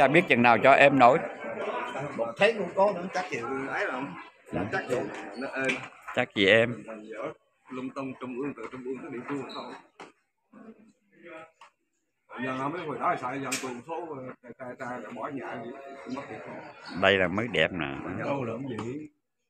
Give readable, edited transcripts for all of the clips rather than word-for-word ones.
cha biết chừng nào cho em nổi. Một thấy cũng có nữa, chắc chịu ấy rồi không? Chắc chịu nó ơn. Chắc gì em. Lung tung trung ương từ trung ương tới địa phương không. Giờ mấy hồi đó xài dần tuần số ta bỏ nhà gì mất tiền. Đây là mới đẹp nè. Đâu làm gì?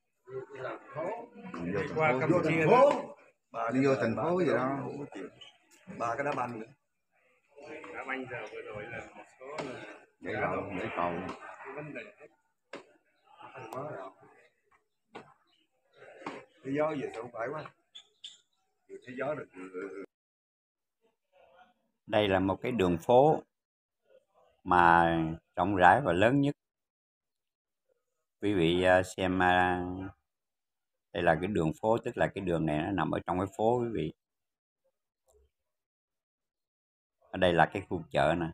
Qua Campuchia Bà đi vô thành phố gì đó không có chịu. Bà cái đá banh nữa. đá banh giờ vừa rồi là một số là Vậy là để cầu. vấn đề Thế gió về không phải quá. Thế gió được. Đây là một cái đường phố mà rộng rãi và lớn nhất. Quý vị xem đây là cái đường phố, tức là cái đường này nó nằm ở trong cái phố quý vị. Ở đây là cái khu chợ nè.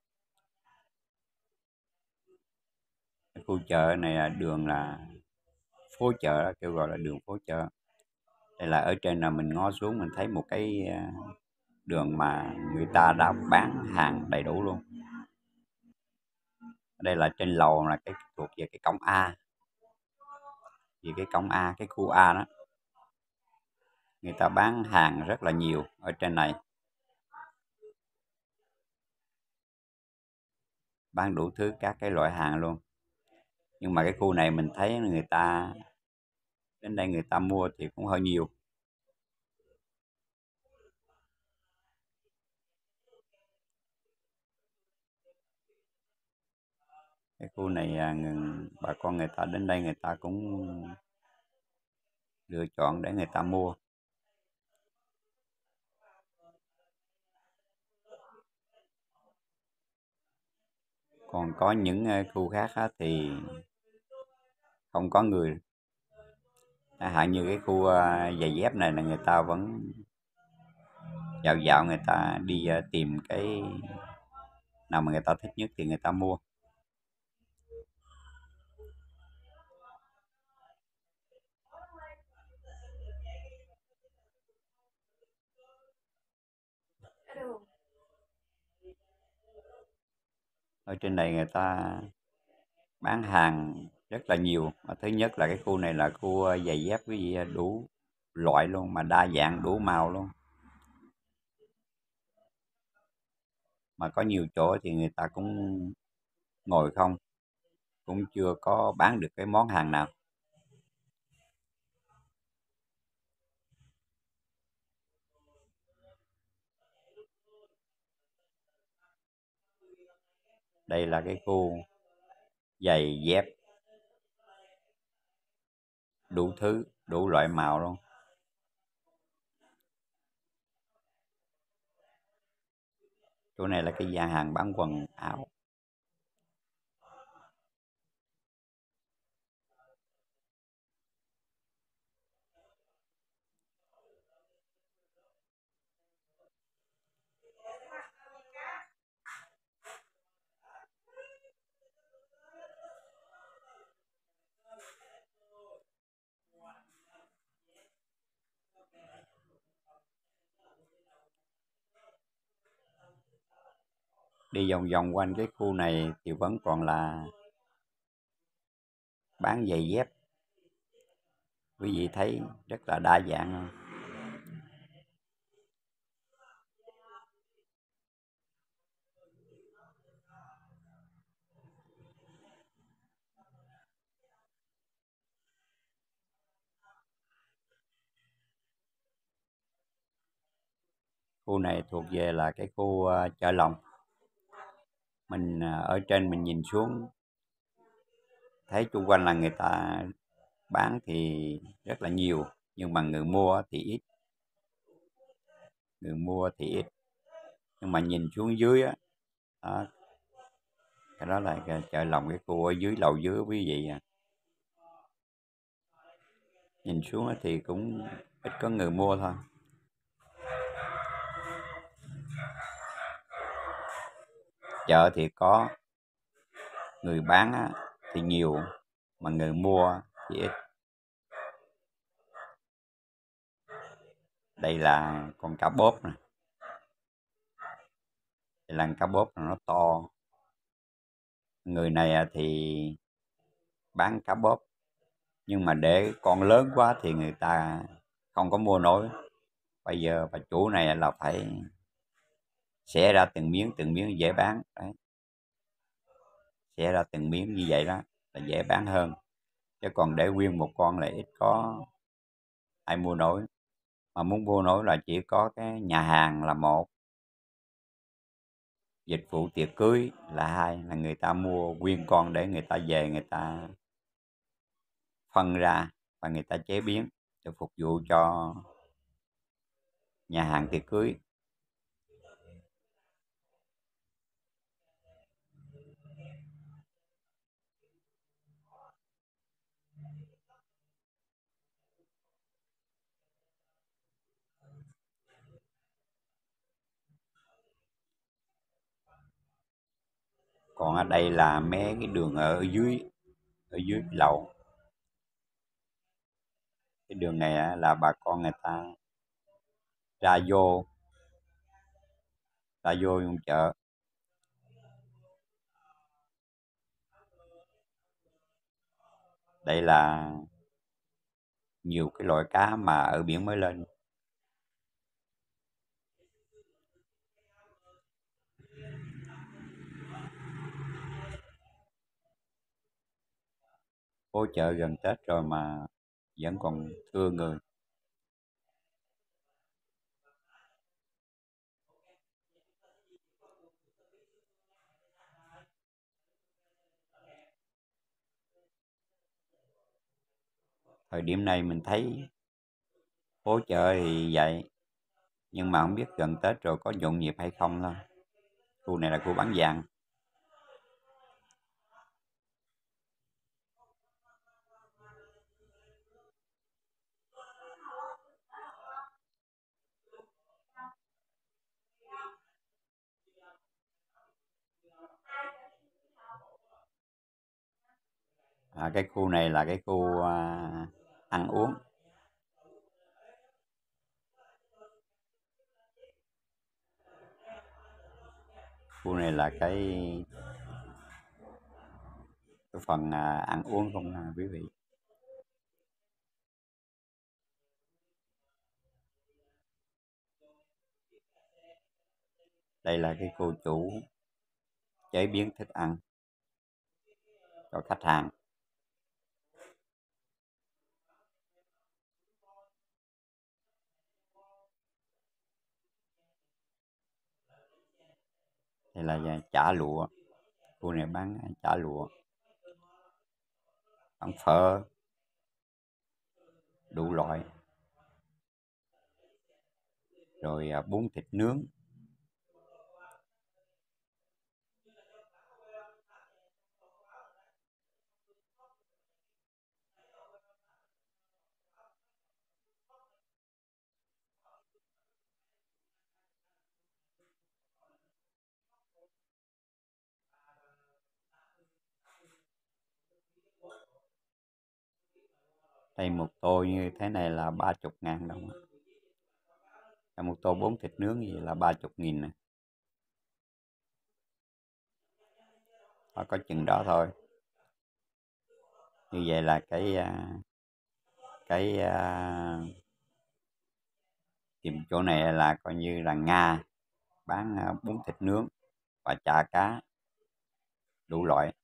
Cái khu chợ này là đường là phố chợ đó, kêu gọi là đường phố chợ. Đây là ở trên là mình ngó xuống mình thấy một cái đường mà người ta đã bán hàng đầy đủ luôn. Đây là trên lầu là cái thuộc về cái cổng A. Vì cái cổng A, cái khu A đó. Người ta bán hàng rất là nhiều ở trên này. Bán đủ thứ các cái loại hàng luôn. Nhưng mà cái khu này mình thấy người ta đến đây người ta mua thì cũng hơi nhiều. Cái khu này bà con người ta đến đây người ta cũng lựa chọn để người ta mua. Còn có những khu khác thì không có người. Chẳng hạn như cái khu giày dép này là người ta vẫn dạo người ta đi tìm cái nào mà người ta thích nhất thì người ta mua. Ở trên này người ta bán hàng rất là nhiều. Thứ nhất là cái khu này là khu giày dép cái gì đủ loại luôn, mà đa dạng đủ màu luôn. Mà có nhiều chỗ thì người ta cũng ngồi không, cũng chưa có bán được cái món hàng nào. Đây là cái khu giày dép đủ thứ, đủ loại màu luôn. Chỗ này là cái gian hàng bán quần áo. Đi vòng vòng quanh cái khu này thì vẫn còn là bán giày dép. Quý vị thấy rất là đa dạng không? Khu này thuộc về là cái khu chợ Lòng. Mình ở trên mình nhìn xuống thấy xung quanh là người ta bán thì rất là nhiều, nhưng mà người mua thì ít. Nhưng mà nhìn xuống dưới á, đó, cái đó là cái chợ Lòng, cái khu ở dưới lầu dưới quý vị à. Nhìn xuống thì cũng ít có người mua thôi. Chợ thì có, người bán thì nhiều, mà người mua thì ít. Đây là con cá bốp nè. Đây là cá bốp nó to. người này thì bán cá bóp, nhưng mà để con lớn quá thì người ta không có mua nổi. Bây giờ bà chủ này là phải xẻ ra từng miếng dễ bán đấy, xẻ ra từng miếng như vậy đó là dễ bán hơn, chứ còn để nguyên một con là ít có ai mua nổi. Mà muốn mua nổi là chỉ có cái nhà hàng là một, dịch vụ tiệc cưới là hai, là người ta mua nguyên con để người ta về người ta phân ra và người ta chế biến để phục vụ cho nhà hàng tiệc cưới. Còn ở đây là mấy cái đường ở dưới lầu, cái đường này là bà con người ta ra vô trong chợ. Đây là nhiều cái loại cá mà ở biển mới lên. Phố chợ gần Tết rồi mà vẫn còn thưa người. Thời điểm này mình thấy phố chợ thì vậy, nhưng mà không biết gần Tết rồi có nhộn nhịp hay không thôi. Khu này là khu bán vàng. Cái khu này là cái khu ăn uống. Khu này là cái phần ăn uống không quý vị. Đây là cái cô chủ chế biến thức ăn cho khách hàng. Đây là chả lụa. Khu này bán chả lụa, bán phở đủ loại, rồi bún thịt nướng. Đây một tô như thế này là 30.000 đồng. Một tô bún thịt nướng gì là 30.000 nè. Có chừng đó thôi. Như vậy là cái tiệm chỗ này là coi như là Nga bán bún thịt nướng và chả cá đủ loại.